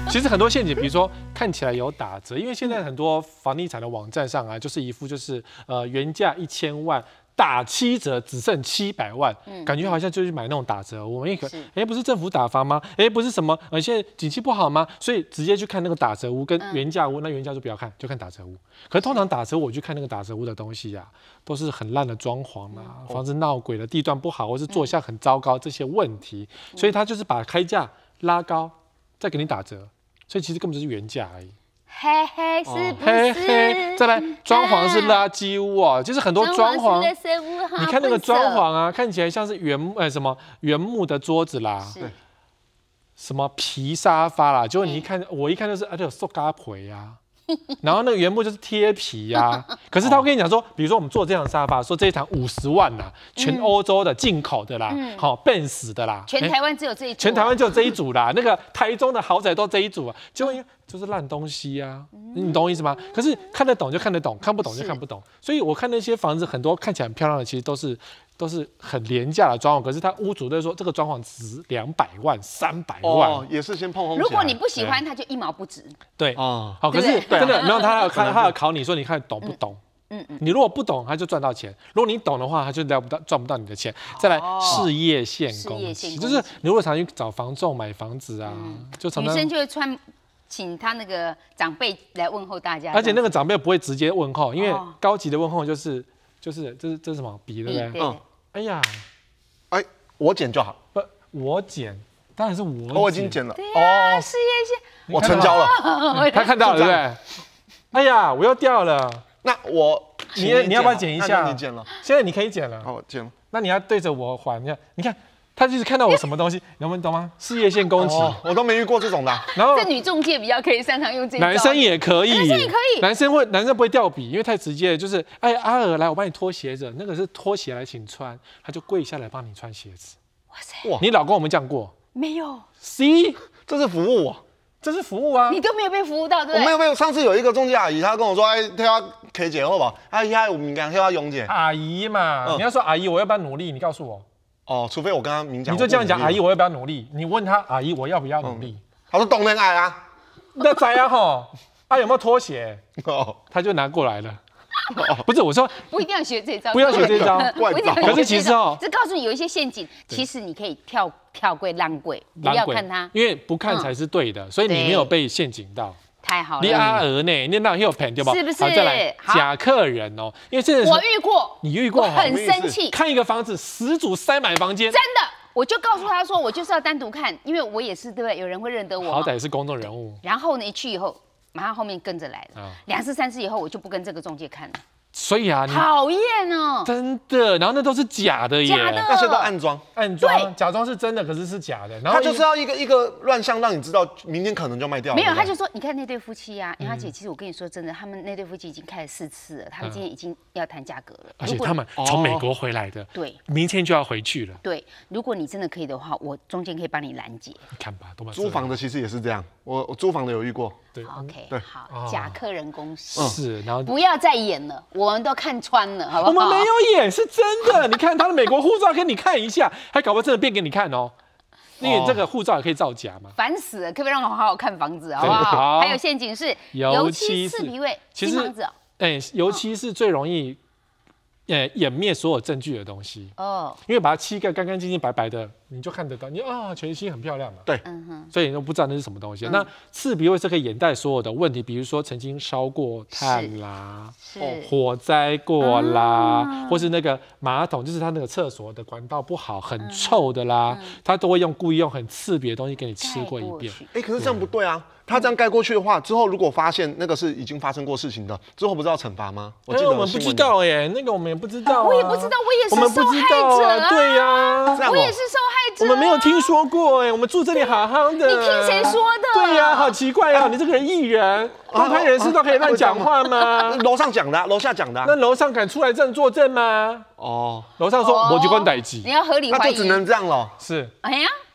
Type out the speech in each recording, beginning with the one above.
其实很多陷阱，比如说看起来有打折，因为现在很多房地产的网站上啊，就是一副就是原价1000万。打7折只剩700万，感觉好像就是买那种打折。我们一个，不是政府打房吗？不是什么，现在景气不好吗？所以直接去看那个打折屋跟原价屋，那原价就不要看，就看打折屋。可是通常打折我去看那个打折屋的东西啊，都是很烂的装潢啊，房子闹鬼了，地段不好，或是坐向很糟糕这些问题，所以他就是把开价拉高，再给你打折，所以其实根本就是原价而已。 嘿嘿，是不是？ 再来，装潢是垃圾屋哦，就是很多装潢，你看那个装潢啊，看起来像是原木的桌子啦，什么皮沙发啦，结果你一看，我一看就是有塑胶皮呀。然后那个原木就是贴皮呀，可是他会跟你讲说，比如说我们做这样的沙发，说这一台50万啦，全欧洲的进口的啦，好笨死的啦， 全台湾只有这一组， 全台湾只有这一组啦，那个台中的豪宅都这一组啊，结果就是烂东西啊，你懂我意思吗？可是看得懂就看得懂，看不懂就看不懂，所以我看那些房子很多看起来很漂亮的，其实都是很廉价的装潢，可是他屋主都说这个装潢值200万、300万， 哦，也是先碰轰。 如果你不喜欢，他就1毛不值。 对，哦，好，可是真的，然后他要考你说，你看懂不懂？你如果不懂，他就赚到钱；如果你懂的话，他就赚不到你的钱。再来，事业线攻击，就是你如果常去找房仲买房子啊，就常常女生就会请他那个长辈来问候大家， 而且那个长辈不会直接问候，因为高级的问候就是这是什么笔，对不对？哎呀， 我剪就好。 不，我剪，当然是我已经剪了。 对啊，事业线， 我成交了。 他看到了，对不对？哎呀，我又掉了。 那你要不要剪一下？ 你剪了， 现在你可以剪了。 好，我剪了。 那你要对着我还，你看。他就是看到我什么东西，你们懂吗？事业线攻击， 我都没遇过这种的。 然后这女中介比较可以擅长用这招， 男生也可以， 男生也可以， 男生不会掉笔，因为太直接了，就是阿尔来，我帮你脱鞋子，那个是脱鞋来请穿，他就跪下来帮你穿鞋子。 哇塞， 你老公有没有这样过？ 没有 ，C， 这是服务啊， 这是服务啊， 你都没有被服务到，对不对？ 我没有，上次有一个中介阿姨，她跟我说，她要 K 姐好不好？我敏感，她要勇姐。 阿姨嘛，你要说阿姨，我要不要努力？你告诉我。 哦，除非我跟他明讲， 你就这样讲，阿姨，我要不要努力？你问他，阿姨，我要不要努力？ 他说懂人爱啊， 那在啊吼，有没有拖鞋？他就拿过来了。不是我说， 不一定要学这招， 不要学这招，可是其实这告诉你有一些陷阱，其实你可以跳柜让柜，不要看它， 因为不看才是对的，所以你没有被陷阱到。 太好了， 你阿儿呢？你那有骗对吧？ 是不是？ 好，再来假客人哦，因为这我遇过， 你遇过， 很生气。 看一个房子10组塞满房间， 真的，我就告诉他说，我就是要单独看，因为我也是对不对？有人会认得我， 好歹是公众人物。 然后呢，一去以后，马上后面跟着来了，2次3次以后，我就不跟这个中介看了。 所以啊， 讨厌哦， 真的，然后那都是假的耶， 假的， 那些都暗装， 假装是真的，可是是假的。然后他就是要一个乱象，让你知道明天可能就卖掉了。 没有，他就说，你看那对夫妻啊，杨小姐，其实我跟你说真的，他们那对夫妻已经开了4次了，他们今天已经要谈价格了， 而且他们从美国回来的， 对， 明天就要回去了。 对，如果你真的可以的话，我中间可以帮你拦截。 你看吧， 租房的其实也是这样，我租房的有遇过。 对 ，OK， 对，好，假客人公司是，然后不要再演了，我们都看穿了，好不好？ 我们没有演，是真的。你看他的美国护照，给你看一下，还搞不好真的变给你看哦。因为这个护照也可以造假嘛。 烦死了，可不可以让我好好看房子，好不好？还有陷阱是油漆刺皮味， 其实房子油漆是最容易掩灭所有证据的东西哦，因为把它漆个干干净净白白的，你就看得到，你全新很漂亮嘛。 对， 所以你都不知道那是什么东西。那刺鼻味是可以掩盖所有的问题，比如说曾经烧过炭啦，火灾过啦，或是那个马桶，就是它那个厕所的管道不好，很臭的啦，他都会故意用很刺鼻的东西给你吃过一遍。 可是这样不对啊。他这样盖过去的话，之后如果发现那个是已经发生过事情的，之后不是要惩罚吗？我记得我们不知道耶，那个我们也不知道， 我也不知道，我也是受害者啊。 对呀， 我也是受害者。 我们没有听说过哎，我们住这里好好的。 你听谁说的？ 对呀，好奇怪哦，你这个人艺人，公开人士都可以乱讲话吗？ 楼上讲的，楼下讲的。 那楼上敢出来作证吗？楼上说我就关逮鸡， 你要合理怀疑， 那就只能这样了。 是， 哎呀。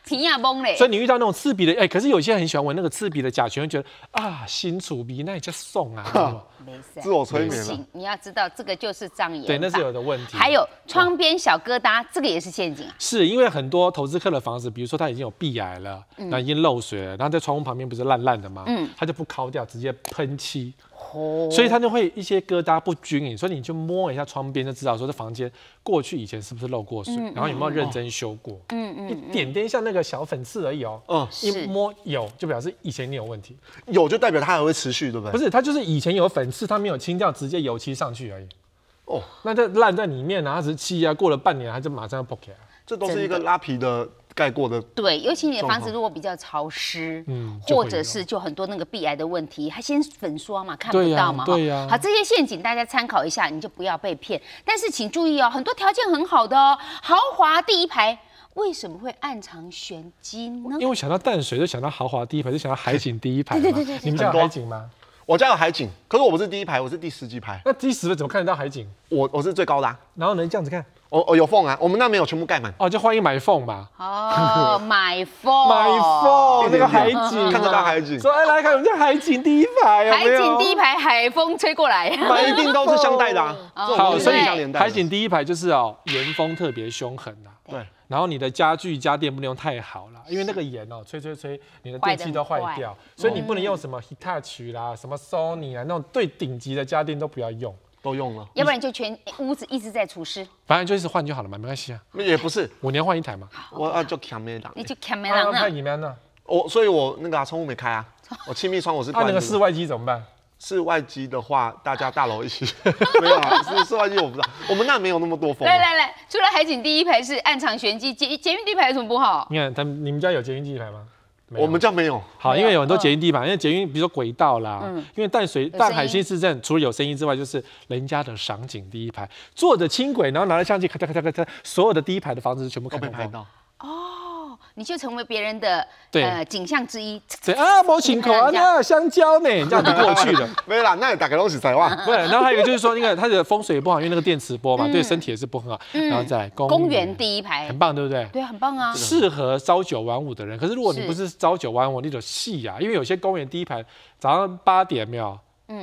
皮呀懵嘞。 所以你遇到那种刺鼻的，可是有些人很喜欢闻那个刺鼻的甲醛，会觉得啊，新除鼻那也叫送啊。 没事， 自我催眠了。 你要知道，这个就是障眼法。 对，那是有的问题。 还有窗边小疙瘩，这个也是陷阱啊。 是因为很多投资客的房子，比如说它已经有壁癌了，那已经漏水了，然后在窗户旁边不是烂烂的吗？它就不敲掉，直接喷漆。所以它就会一些疙瘩不均匀，所以你就摸一下窗边就知道说这房间过去以前是不是漏过水，然后有没有认真修过，一点点像那个小粉刺而已哦，一摸有就表示以前你有问题， 有就代表它还会持续，对不对？ 不是，它就是以前有粉刺，它没有清掉，直接油漆上去而已。哦，那这烂在里面啊，它只是漆啊，过了半年它就马上要破起来。 这都是一个拉皮的盖过的。 对，尤其你的房子如果比较潮湿，或者是就很多那个壁癌的问题，它先粉刷嘛，看不到嘛， 对呀。 好，这些陷阱大家参考一下，你就不要被骗。但是请注意哦，很多条件很好的哦，豪华第一排。为什么会暗藏玄机呢？ 因为我想到淡水就想到豪华第一排，就想到海景第一排。对，你们家有海景吗？ 我家有海景，可是我不是第一排，我是第10几排。 那第10排怎么看得到海景？ 我是最高的啊。 然后呢，这样子看。 有缝啊，我们那没有全部盖满。 就欢迎买缝嘛。 买缝， 那个海景， 看得到海景。 说来看我们家海景第一排， 海景第一排，海风吹过来， 买一定都是相带的啊。 好，所以海景第一排就是盐风特别凶狠啊。 对。 然后你的家具家电不能用太好了，因为那个盐吹，你的电器都坏掉，所以你不能用什么 Hitachi 啦、什么 Sony 啊那种最顶级的家电都不要用。 都用了， 要不然就全屋子一直在除湿。 反正就一直换就好了嘛，没关系啊。 也不是 ，5年换一台嘛。 我就扛没档。 你就扛没档那你们呢？ 所以我那个窗户没开啊，我气密窗我是关的。 那个室外机怎么办？ 室外机的话，大家大楼一起没有啊。室外机我不知道，我们那没有那么多风。 来，除了海景第一排是暗藏玄机，捷运第一排有什么不好？ 你看，你们家有捷运第一排吗？ 我们家没有。 好，因为有很多捷运地板，因为捷运比如说轨道啦，因为淡海新市镇除了有声音之外，就是人家的赏景第一排，坐着轻轨，然后拿着相机咔嚓咔嚓，所有的第一排的房子全部看被拍到。 你就成为别人的景象之一。 对啊，没请口啊，那香蕉呢，这样就过去了。 没啦，那大概都是在哇。 对，然后还有一个就是说，那个它的风水也不好，因为那个电磁波嘛，对身体也是不很好。然后再来公园第一排， 很棒，对不对？ 对，很棒啊。 适合朝9晚5的人，可是如果你不是朝9晚5，你就细啊，因为有些公园第一排早上8点没有。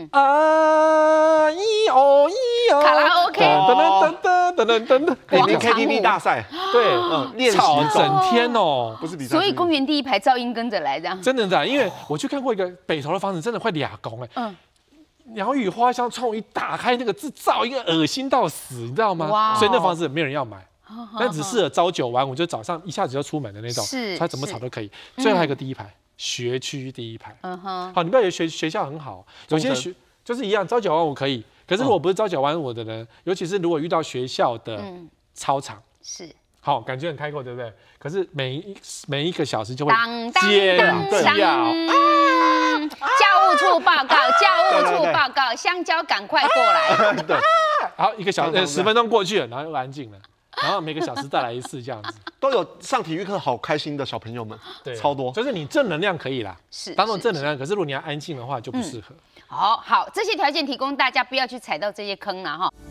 卡拉 OK， 你 KTV 大赛， 对， 练习整天哦， 不是比赛。 所以公园第一排噪音跟着来这样。 真的，因为我去看过一个北投的房子，真的快2公鸟语花香，窗户一打开，那个字噪音恶心到死，你知道吗？所以那房子没人要买，但只适合朝9晚5，就早上一下子就出门的那种，它怎么吵都可以。最后还有一个第一排。学区第一排，好，你不要以为学校很好，有些就是一样，朝9晚5可以，可是如果不是朝9晚5的人，尤其是如果遇到学校的操场， 是好，感觉很开阔，对不对？可是每一个小时就会尖叫，教务处报告，香蕉赶快过来。 对，好，1个小时10分钟过去了，然后又安静了。然后每个小时再来一次，这样子都有上体育课好开心的小朋友们， 对， 超多。 就是你正能量可以啦， 是当做正能量。可是如果你要安静的话，就不适合。 好，这些条件提供大家，不要去踩到这些坑了哈。